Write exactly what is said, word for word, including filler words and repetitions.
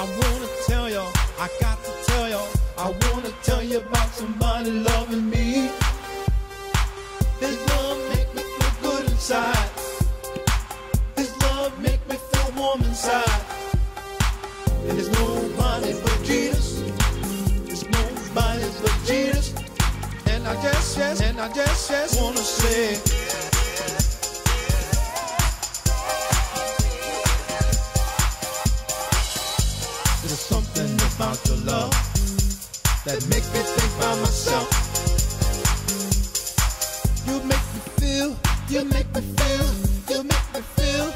I wanna tell y'all, I got to tell y'all, I wanna tell you about somebody loving me. His love make me feel good inside. His love make me feel warm inside. And there's nobody but Jesus. There's nobody but Jesus. And I just, yes, and I just, yes, wanna say, there's something about your love that make me think by myself. You make me feel, you make me feel, you make me feel